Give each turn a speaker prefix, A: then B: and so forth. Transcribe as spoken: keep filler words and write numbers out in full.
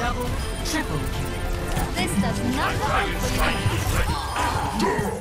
A: Double, triple kill.
B: This does not look good for you.